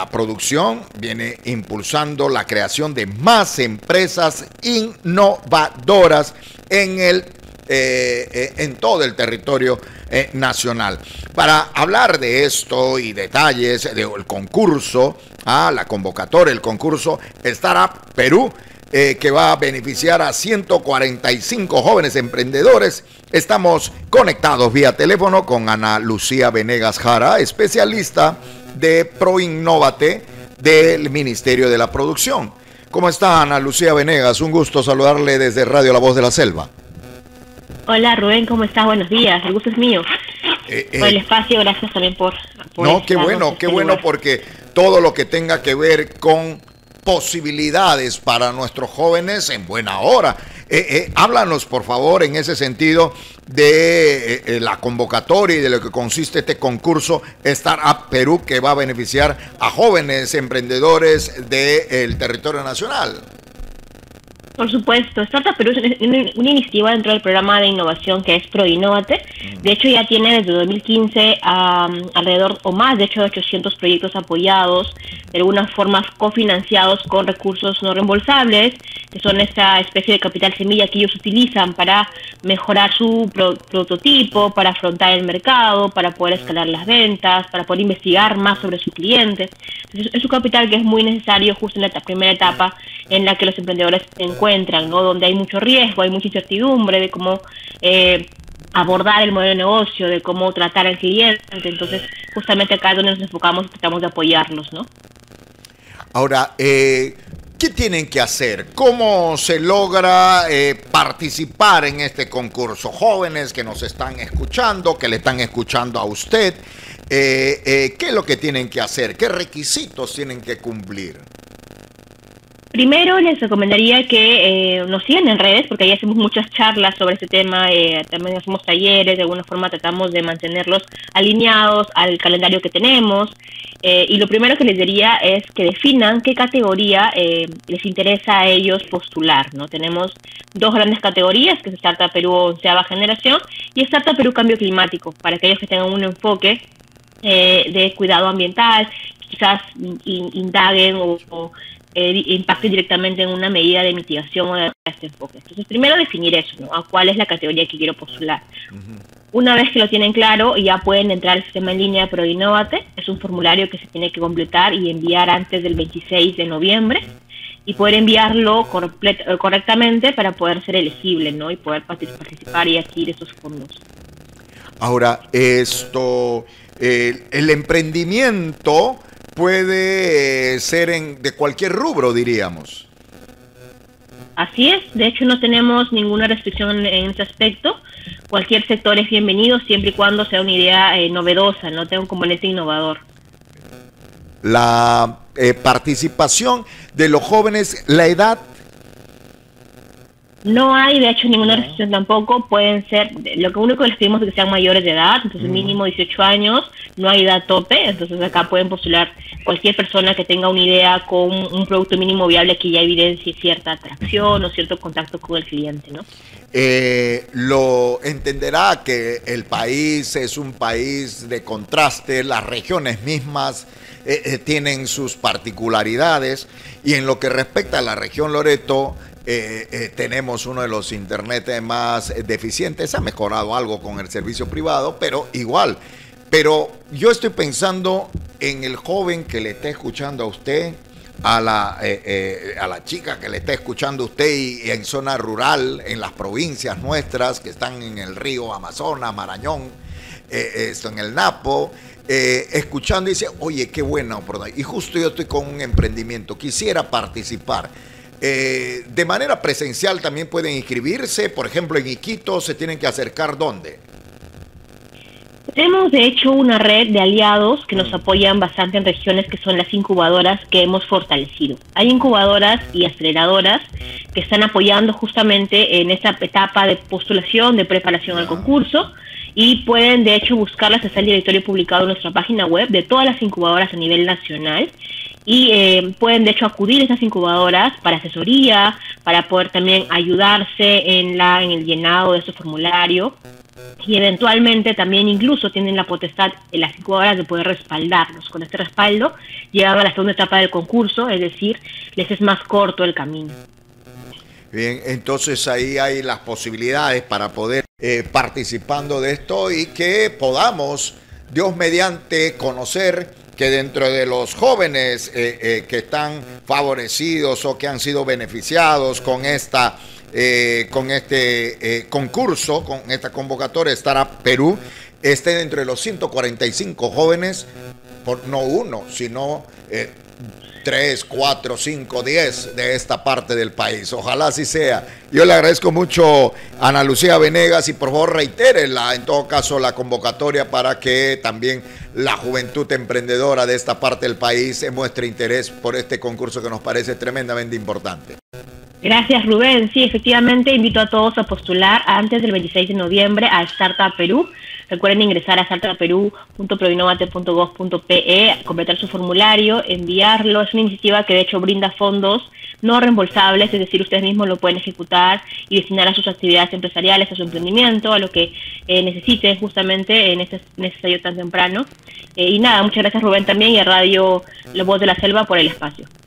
La producción viene impulsando la creación de más empresas innovadoras en todo el territorio nacional. Para hablar de esto y detalles del concurso, la convocatoria, el concurso Startup Perú, que va a beneficiar a 145 jóvenes emprendedores. Estamos conectados vía teléfono con Ana Lucía Venegas Jara, especialista de ProInnovate del Ministerio de la Producción. ¿Cómo está, Ana Lucía Venegas? Un gusto saludarle desde Radio La Voz de la Selva. Hola, Rubén, ¿cómo estás? Buenos días, el gusto es mío. Por el espacio, gracias también por no, qué bueno, porque todo lo que tenga que ver con posibilidades para nuestros jóvenes en buena hora. Háblanos, por favor, en ese sentido de la convocatoria y de lo que consiste este concurso Startup Perú, que va a beneficiar a jóvenes emprendedores del territorio nacional. Por supuesto, Startup Perú es una iniciativa dentro del programa de innovación que es ProInnovate. De hecho, ya tiene desde 2015 alrededor o más de 800 proyectos apoyados, de alguna forma cofinanciados con recursos no reembolsables, que son esta especie de capital semilla que ellos utilizan para mejorar su prototipo, para afrontar el mercado, para poder escalar las ventas, para poder investigar más sobre sus clientes. Entonces, es un capital que es muy necesario justo en la primera etapa en la que los emprendedores se encuentran, ¿no? Donde hay mucho riesgo, hay mucha incertidumbre de cómo abordar el modelo de negocio, de cómo tratar al cliente. Entonces, justamente acá es donde nos enfocamos y tratamos de apoyarlos, ¿no? Ahora, ¿qué tienen que hacer? ¿Cómo se logra participar en este concurso? Jóvenes que nos están escuchando, que le están escuchando a usted, ¿qué es lo que tienen que hacer? ¿Qué requisitos tienen que cumplir? Primero les recomendaría que nos sigan en redes, porque ahí hacemos muchas charlas sobre este tema, también hacemos talleres, de alguna forma tratamos de mantenerlos alineados al calendario que tenemos, y lo primero que les diría es que definan qué categoría les interesa a ellos postular, ¿no? Tenemos dos grandes categorías, que es Startup Perú 11ª generación y Startup Perú Cambio Climático, para aquellos que tengan un enfoque de cuidado ambiental, quizás indaguen o impacte directamente en una medida de mitigación o de este enfoque. Entonces, primero definir eso, ¿no? A cuál es la categoría que quiero postular. Una vez que lo tienen claro, ya pueden entrar al sistema en línea de ProInnovate. Es un formulario que se tiene que completar y enviar antes del 26 de noviembre y poder enviarlo correctamente para poder ser elegible, ¿no? Y poder participar y adquirir esos fondos. Ahora, el emprendimiento puede ser de cualquier rubro, diríamos. Así es, de hecho no tenemos ninguna restricción en ese aspecto. Cualquier sector es bienvenido siempre y cuando sea una idea novedosa, no tenga un componente innovador. La participación de los jóvenes, la edad. No hay, de hecho, ninguna restricción tampoco. Pueden ser, lo único que les pedimos es que sean mayores de edad, entonces mínimo 18 años, no hay edad tope, entonces acá pueden postular cualquier persona que tenga una idea con un producto mínimo viable que ya evidencie cierta atracción o cierto contacto con el cliente, ¿no? Lo entenderá que el país es un país de contraste, las regiones mismas tienen sus particularidades, y en lo que respecta a la región Loreto, tenemos uno de los internet más deficientes. Ha mejorado algo con el servicio privado, pero igual. Pero yo estoy pensando en el joven que le está escuchando a usted, a la chica que le está escuchando a usted y en zona rural, en las provincias nuestras que están en el río Amazonas, Marañón, en el Napo, escuchando y dice, oye, qué buena oportunidad. Y justo yo estoy con un emprendimiento, quisiera participar. De manera presencial también pueden inscribirse, por ejemplo en Iquitos, ¿se tienen que acercar dónde? Tenemos de hecho una red de aliados que nos apoyan bastante en regiones que son las incubadoras que hemos fortalecido. Hay incubadoras y aceleradoras que están apoyando justamente en esta etapa de postulación, de preparación al concurso, y pueden de hecho buscarlas. Está el directorio publicado en nuestra página web de todas las incubadoras a nivel nacional, y pueden de hecho acudir a esas incubadoras para asesoría, para poder también ayudarse en el llenado de su formulario, y eventualmente también incluso tienen la potestad en las incubadoras de poder respaldarlos. Con este respaldo llegan a la segunda etapa del concurso, es decir, les es más corto el camino. Bien, entonces ahí hay las posibilidades para poder participando de esto y que podamos, Dios mediante, conocer que dentro de los jóvenes que están favorecidos o que han sido beneficiados con esta con este concurso, con esta convocatoria Startup Perú, esté dentro de los 145 jóvenes, no uno, sino 3, 4, 5, 10 de esta parte del país. Ojalá así sea. Yo le agradezco mucho a Ana Lucía Venegas y por favor reitérela en todo caso la convocatoria para que también la juventud emprendedora de esta parte del país muestre interés por este concurso que nos parece tremendamente importante. Gracias, Rubén. Sí, efectivamente, invito a todos a postular antes del 26 de noviembre a Startup Perú. Recuerden ingresar a startupperú.proinnovate.gov.pe, completar su formulario, enviarlo. Es una iniciativa que de hecho brinda fondos no reembolsables, es decir, ustedes mismos lo pueden ejecutar y destinar a sus actividades empresariales, a su emprendimiento, a lo que necesiten justamente en este necesario tan temprano. Y nada, muchas gracias, Rubén, también, y a Radio La Voz de la Selva por el espacio.